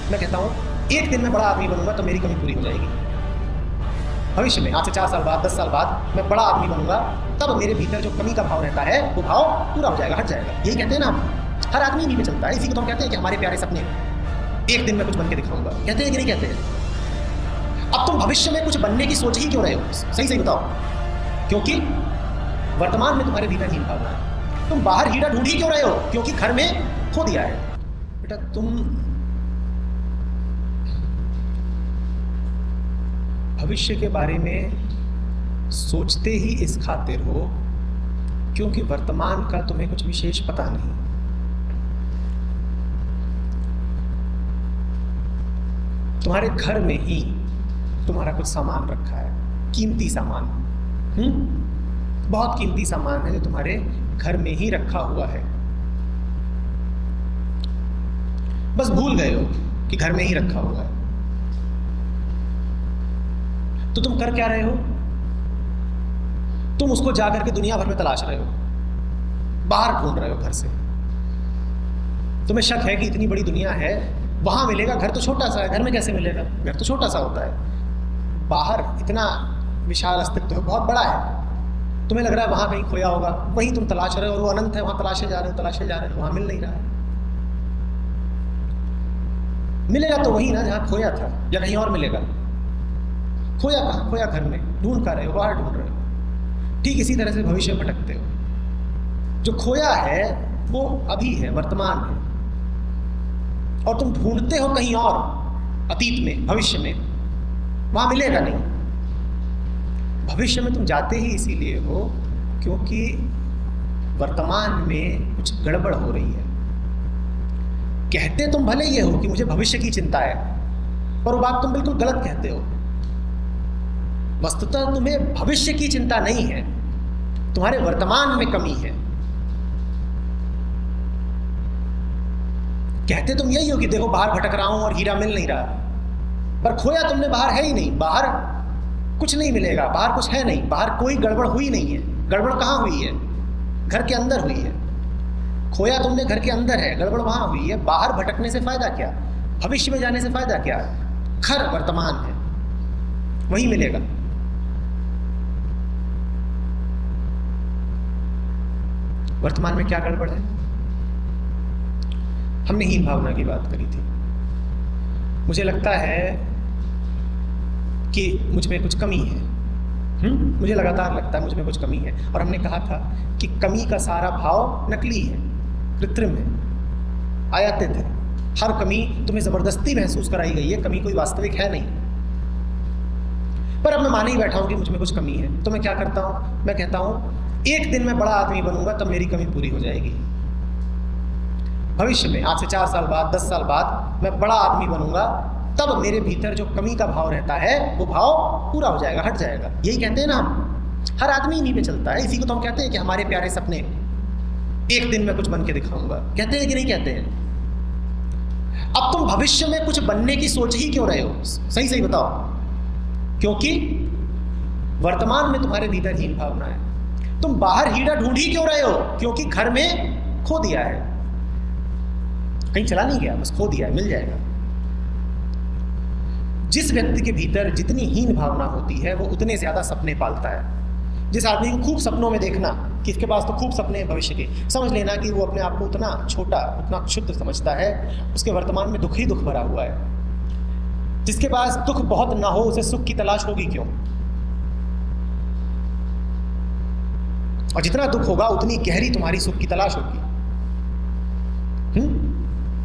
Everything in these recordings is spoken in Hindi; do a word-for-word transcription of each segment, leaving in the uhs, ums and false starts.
मैं कहता हूँ एक दिन मैं बड़ा आदमी बनूंगा तो मेरी कमी पूरी हो जाएगी। भविष्य में आज से चार साल बाद, दस साल बाद मैं बड़ा आदमी बनूंगा, तब मेरे भीतर जो कमी का भाव रहता है वो भाव पूरा हो जाएगा, हट जाएगा। यही कहते हैं ना, हर आदमी इन्हीं में चलता है। इसी को तो हम कहते हैं कि हमारे प्यारे सपने, एक दिन मैं कुछ बन के दिखाऊंगा। कहते हैं कि नहीं कहते हैं? अब तुम भविष्य में कुछ बनने की सोच ही क्यों रहे हो? सही सही बताओ। क्योंकि वर्तमान में तुम्हारे भीतर हीन भावना है। तुम बाहर हीरा ढूंढ ही क्यों रहे हो? क्योंकि घर में खो दिया है। बेटा तुम भविष्य के बारे में सोचते ही इस खातिर हो क्योंकि वर्तमान का तुम्हें कुछ विशेष पता नहीं। तुम्हारे घर में ही तुम्हारा कुछ सामान रखा है, कीमती सामान, हम्म बहुत कीमती सामान है जो तुम्हारे घर में ही रखा हुआ है। बस भूल गए हो कि घर में ही रखा हुआ है। तो तुम कर क्या रहे हो? तुम उसको जाकर के दुनिया भर में तलाश रहे हो, बाहर ढूंढ रहे हो घर से। तुम्हें शक है कि इतनी बड़ी दुनिया है, वहां मिलेगा, घर तो छोटा सा है, घर में कैसे मिलेगा? घर तो छोटा सा होता है, बाहर इतना विशाल अस्तित्व है, बहुत बड़ा है। तुम्हें लग रहा है वहां कहीं खोया होगा, वहीं तुम तलाश रहे हो, और वो अनंत है, वहां तलाशे जा रहे हो, तलाशे जा रहे हो, वहां मिल नहीं रहा है। मिलेगा तो वही ना जहां खोया था, या कहीं और मिलेगा। खोया कहाँ? खोया घर में, ढूंढ कर रहे हो, बाहर ढूंढ रहे हो। ठीक इसी तरह से भविष्य में भटकते हो। जो खोया है वो अभी है, वर्तमान है, और तुम ढूंढते हो कहीं और, अतीत में, भविष्य में, वहां मिलेगा नहीं। भविष्य में तुम जाते ही इसीलिए हो क्योंकि वर्तमान में कुछ गड़बड़ हो रही है। कहते तुम भले ये हो कि मुझे भविष्य की चिंता है, पर वो बात तुम बिल्कुल गलत कहते हो। वस्तुतः तुम्हें भविष्य की चिंता नहीं है, तुम्हारे वर्तमान में कमी है। कहते तुम यही हो कि देखो बाहर भटक रहा हूं और हीरा मिल नहीं रहा, पर खोया तुमने बाहर है ही नहीं। बाहर कुछ नहीं मिलेगा, बाहर कुछ है नहीं, बाहर कोई गड़बड़ हुई नहीं है। गड़बड़ कहाँ हुई है? घर के अंदर हुई है। खोया तुमने घर के अंदर है, गड़बड़ वहां हुई है। बाहर भटकने से फायदा क्या? भविष्य में जाने से फायदा क्या? घर वर्तमान है, वही मिलेगा। वर्तमान में क्या गड़बड़ है? हमने हीन भावना की बात करी थी। मुझे लगता है कि मुझ में कुछ कमी है। हम्म मुझे लगातार लगता है मुझ में कुछ कमी है। और हमने कहा था कि कमी का सारा भाव नकली है, कृत्रिम है, आयातित है। हर कमी तुम्हें जबरदस्ती महसूस कराई गई है, कमी कोई वास्तविक है नहीं। पर अब मैं माने ही बैठा हूं कि मुझ में कुछ कमी है, तो मैं क्या करता हूं? मैं कहता हूं एक दिन मैं बड़ा आदमी बनूंगा तब मेरी कमी पूरी हो जाएगी। भविष्य में आज से चार साल बाद, दस साल बाद मैं बड़ा आदमी बनूंगा, तब मेरे भीतर जो कमी का भाव रहता है वो भाव पूरा हो जाएगा, हट जाएगा। यही कहते हैं ना हम, हर आदमी इन्हीं पे चलता है। इसी को तो हम कहते हैं कि हमारे प्यारे सपने, एक दिन मैं कुछ बन के दिखाऊंगा। कहते हैं कि नहीं कहते हैं? अब तुम भविष्य में कुछ बनने की सोच ही क्यों रहे हो? सही सही बताओ। क्योंकि वर्तमान में तुम्हारे भीतर हीन भावना है। तुम बाहर हीरा ढूंढ ही क्यों रहे हो? क्योंकि घर में खो दिया है, कहीं चला नहीं गया, बस खो दिया है, मिल जाएगा। जिस व्यक्ति के भीतर जितनी हीन भावना होती है वो उतने ज्यादा सपने पालता है। जिस आदमी को खूब सपनों में देखना कि इसके पास तो खूब सपने हैं भविष्य के, समझ लेना कि वो अपने आप को उतना छोटा, उतना क्षुद्र समझता है, उसके वर्तमान में दुख ही दुख भरा हुआ है। जिसके पास दुख बहुत ना हो उसे सुख की तलाश होगी क्यों? और जितना दुख होगा उतनी गहरी तुम्हारी सुख की तलाश होगी। हम्म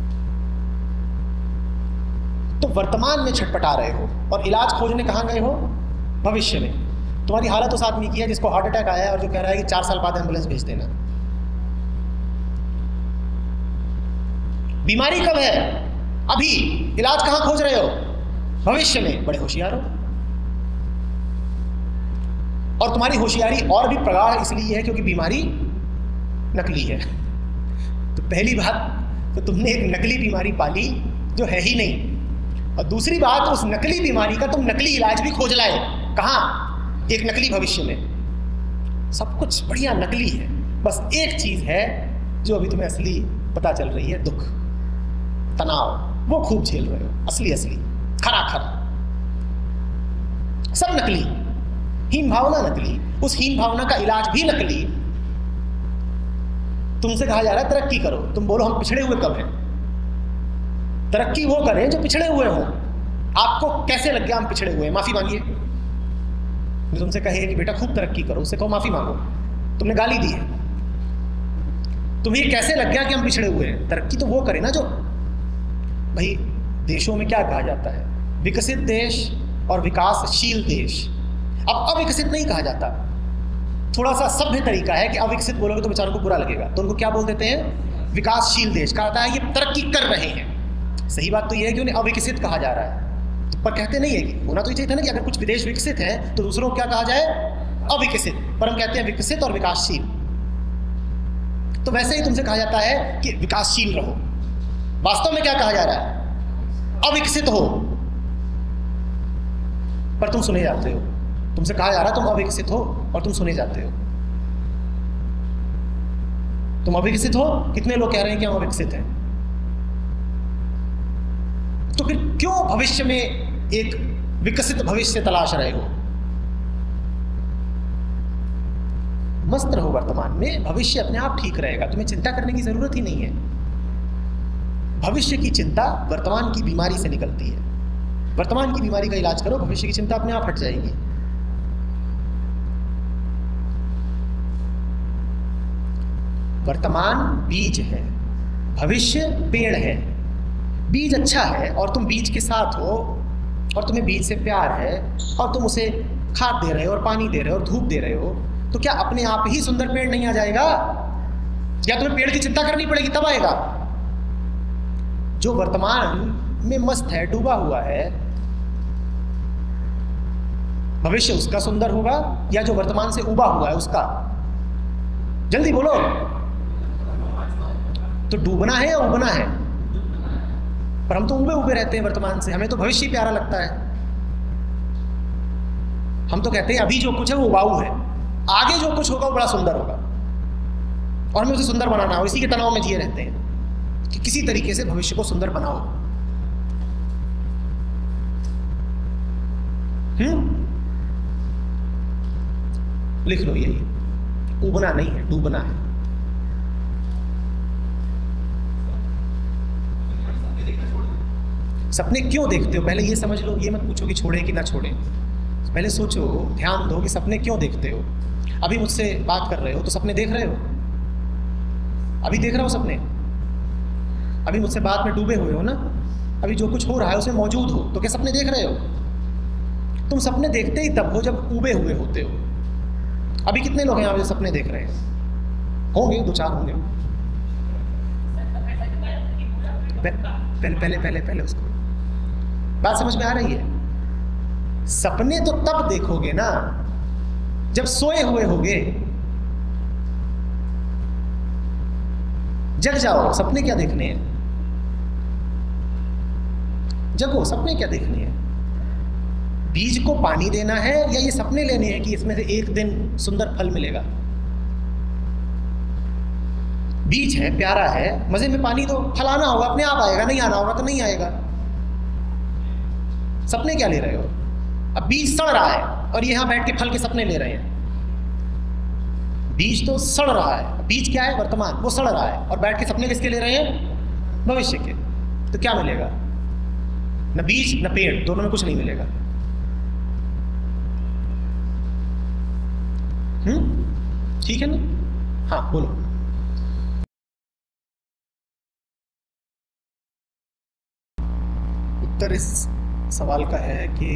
तो वर्तमान में छटपटा रहे हो और इलाज खोजने कहाँ गए हो? भविष्य में। तुम्हारी हालत उस आदमी की है जिसको हार्ट अटैक आया है और जो कह रहा है कि चार साल बाद एम्बुलेंस भेज देना। बीमारी कब है? अभी। इलाज कहाँ खोज रहे हो? भविष्य में। बड़े होशियार हो। और तुम्हारी होशियारी और भी प्रगाढ़ इसलिए है क्योंकि बीमारी नकली है। तो पहली बात तो तुमने एक नकली बीमारी पाली जो है ही नहीं, और दूसरी बात उस नकली बीमारी का तुम नकली इलाज भी खोज लाए। कहाँ? एक नकली भविष्य में। सब कुछ बढ़िया नकली है, बस एक चीज है जो अभी तुम्हें असली पता चल रही है, दुख, तनाव, वो खूब झेल रहे हो, असली असली, खरा खरा, सब नकली। हीन भावना नकली, उस हीन भावना का इलाज भी नकली। तुमसे कहा जा रहा है तरक्की करो, तुम बोलो हम पिछड़े हुए कब हैं? तरक्की वो करें जो पिछड़े हुए हो। आपको कैसे लग गया हम पिछड़े हुए हैं? माफी मांगिए। तुमसे कहे कि बेटा खूब तरक्की करो, उससे कहो माफी मांगो, तुमने गाली दी है। तुम्हें कैसे लग गया कि हम पिछड़े हुए हैं? तरक्की तो वो करे ना जो, भाई देशों में क्या कहा जाता है, विकसित देश और विकासशील देश। अब अविकसित नहीं कहा जाता, थोड़ा सा सभ्य तरीका है कि अविकसित बोलोगे तो बेचारों को बुरा लगेगा, तो उनको क्या बोल देते हैं? विकासशील देश। कहा है ये तरक्की कर रहे हैं। सही बात तो ये है कि उन्हें अविकसित कहा जा रहा है, पर कहते नहीं है कि होना तो ये चाहिए था ना कि अगर कुछ विदेश विकसित है तो दूसरों को क्या कहा जाए? अविकसित। पर हम कहते हैं विकसित और विकासशील। तो वैसे ही तुमसे कहा जाता है कि विकासशील रहो, वास्तव में क्या कहा जा रहा है? अविकसित हो, पर तुम सुने जाते हो। तुमसे कहा जा रहा है तुम अविकसित हो और तुम सुने जाते हो। तुम अविकसित हो, कितने लोग कह रहे हैं कि हम अविकसित हैं। तो फिर क्यों भविष्य में एक विकसित भविष्य तलाश रहे हो? मस्त रहो वर्तमान में, भविष्य अपने आप ठीक रहेगा, तुम्हें चिंता करने की जरूरत ही नहीं है। भविष्य की चिंता वर्तमान की बीमारी से निकलती है। वर्तमान की बीमारी का इलाज करो, भविष्य की चिंता अपने आप हट जाएगी। वर्तमान बीज है, भविष्य पेड़ है। बीज अच्छा है और तुम बीज के साथ हो और तुम्हें बीज से प्यार है और तुम उसे खाद दे रहे हो और पानी दे रहे हो और धूप दे रहे हो, तो क्या अपने आप ही सुंदर पेड़ नहीं आ जाएगा? या तुम्हें पेड़ की चिंता करनी पड़ेगी तब आएगा? जो वर्तमान में मस्त है, डूबा हुआ है, भविष्य उसका सुंदर होगा या जो वर्तमान से उबा हुआ है उसका? जल्दी बोलो। तो डूबना है या उबना है? पर हम तो उबे उबे रहते हैं वर्तमान से, हमें तो भविष्य प्यारा लगता है। हम तो कहते हैं अभी जो कुछ है वो उबाऊ है, आगे जो कुछ होगा वो बड़ा सुंदर होगा और हमें उसे सुंदर बनाना हो। इसी के तनाव में जिए रहते हैं कि किसी तरीके से भविष्य को सुंदर बनाओ। हम्म लिख लो, यही उबना नहीं है, डूबना है। सपने क्यों देखते हो पहले ये समझ लो। ये मत पूछो कि छोड़े कि ना छोड़े, पहले सोचो, ध्यान दो कि सपने क्यों देखते हो। अभी मुझसे बात कर रहे हो तो सपने देख रहे हो? अभी देख रहे हो सपने? अभी मुझसे बात में डूबे हुए हो ना, अभी जो कुछ हो रहा है उसमें मौजूद हो, तो क्या सपने देख रहे हो? तुम सपने देखते ही तब हो जब उबे हुए होते हो। अभी कितने लोग हैं यहाँ जो सपने देख रहे हैं? होंगे, दो चार होंगे। पहले पहले पहले पहले उसको बात समझ में आ रही है? सपने तो तब देखोगे ना जब सोए हुए होगे। जग जाओ, सपने क्या देखने हैं? जगो, सपने क्या देखने हैं? बीज को पानी देना है या ये सपने लेने हैं कि इसमें से एक दिन सुंदर फल मिलेगा? बीज है, प्यारा है, मजे में पानी दो, फल आना होगा, अपने आप आएगा, नहीं आना होगा तो नहीं आएगा। सपने क्या ले रहे हो? अब बीज सड़ रहा है और यहां बैठ के फल के सपने ले रहे हैं। बीज तो सड़ रहा है, बीज क्या है? वर्तमान, वो सड़ रहा है और बैठ के सपने किसके ले रहे हैं? भविष्य के। तो क्या मिलेगा? न बीज न पेड़, दोनों में कुछ नहीं मिलेगा। हम्म ठीक है ना? हाँ बोलो। उत्तर इस सवाल का है कि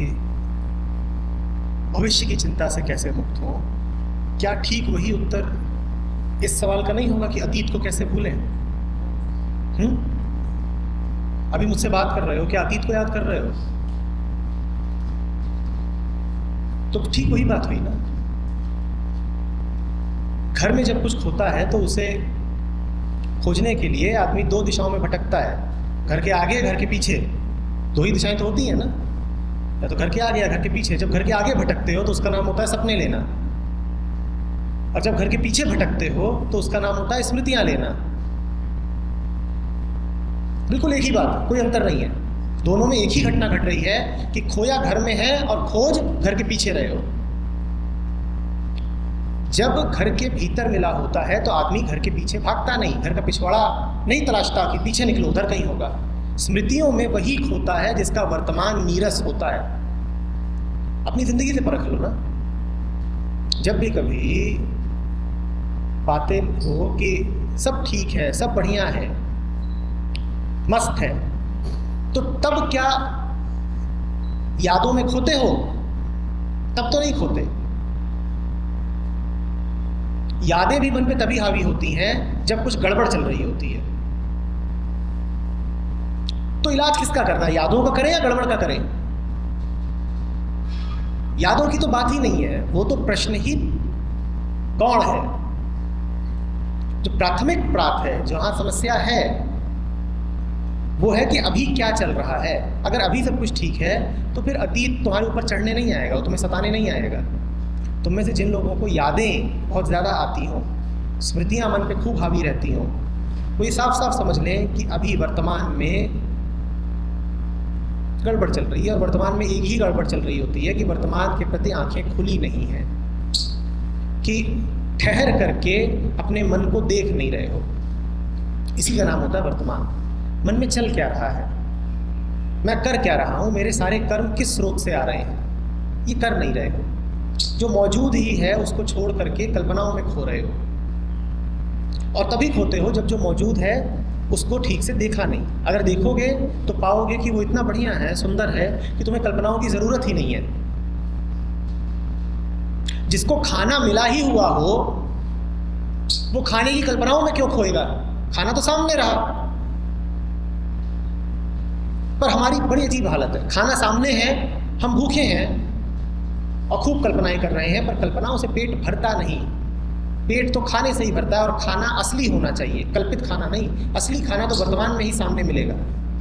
भविष्य की चिंता से कैसे मुक्त हो। क्या ठीक वही उत्तर इस सवाल का नहीं होगा कि अतीत को कैसे भूलें? हम्म अभी मुझसे बात कर रहे हो, क्या अतीत को याद कर रहे हो? तो ठीक वही बात हुई ना। घर में जब कुछ खोता है तो उसे खोजने के लिए आदमी दो दिशाओं में भटकता है, घर के आगे, घर के पीछे। दो ही दिशाएं तो होती हैं ना, या तो घर के आगे या घर के पीछे। जब घर के आगे भटकते हो तो उसका नाम होता है सपने लेना, और जब घर के पीछे भटकते हो तो उसका नाम होता है स्मृतियां लेना। बिल्कुल एक ही बात, कोई अंतर नहीं है। दोनों में एक ही घटना घट रही है कि खोया घर में है और खोज घर के पीछे रहे हो। जब घर के भीतर मिला होता है तो आदमी घर के पीछे भागता नहीं, घर का पिछवाड़ा नहीं तलाशता कि पीछे निकलो उधर कहीं होगा। स्मृतियों में वही खोता है जिसका वर्तमान नीरस होता है। अपनी जिंदगी से परख लो ना। जब भी कभी पाते हो कि सब ठीक है, सब बढ़िया है, मस्त है, तो तब क्या यादों में खोते हो? तब तो नहीं खोते। यादें भी मन पे तभी हावी होती हैं जब कुछ गड़बड़ चल रही होती है। तो इलाज किसका करना है, यादों का करें या गड़बड़ का करें? यादों की तो बात ही नहीं है, वो तो प्रश्न ही कौन है। जो प्राथमिक प्रात है, जहां समस्या है, वो है कि अभी क्या चल रहा है। अगर अभी सब कुछ ठीक है तो फिर अतीत तुम्हारे ऊपर चढ़ने नहीं आएगा, वो तुम्हें सताने नहीं आएगा। तुम में से जिन लोगों को यादें बहुत ज़्यादा आती हों, स्मृतियां मन पे खूब हावी रहती हों, वो ये साफ साफ समझ लें कि अभी वर्तमान में गड़बड़ चल रही है। और वर्तमान में एक ही गड़बड़ चल रही होती है कि वर्तमान के प्रति आंखें खुली नहीं हैं, कि ठहर करके अपने मन को देख नहीं रहे हो। इसी का नाम होता है वर्तमान। मन में चल क्या रहा है, मैं कर क्या रहा हूँ, मेरे सारे कर्म किस स्रोत से आ रहे हैं, ये कर नहीं रहे हो। जो मौजूद ही है उसको छोड़ करके कल्पनाओं में खो रहे हो। और तभी खोते हो जब जो मौजूद है उसको ठीक से देखा नहीं। अगर देखोगे तो पाओगे कि वो इतना बढ़िया है, सुंदर है कि तुम्हें कल्पनाओं की ज़रूरत ही नहीं है। जिसको खाना मिला ही हुआ हो वो खाने की कल्पनाओं में क्यों खोएगा? खाना तो सामने रहा। पर हमारी बड़ी अजीब हालत है, खाना सामने है, हम भूखे हैं और खूब कल्पनाएं कर रहे हैं, पर कल्पनाओं से पेट भरता नहीं। पेट तो खाने से ही भरता है, और खाना असली होना चाहिए, कल्पित खाना नहीं। असली खाना तो वर्तमान में ही सामने मिलेगा,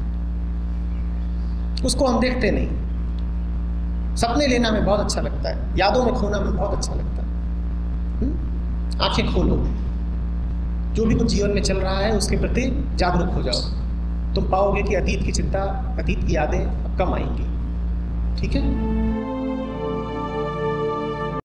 उसको हम देखते नहीं। सपने लेना में बहुत अच्छा लगता है, यादों में खोना में बहुत अच्छा लगता है। आंखें खोलो, जो भी कुछ जीवन में चल रहा है उसके प्रति जागरूक हो जाओ। तुम पाओगे कि अतीत की चिंता, अतीत की यादें अब कम आएंगी। ठीक है।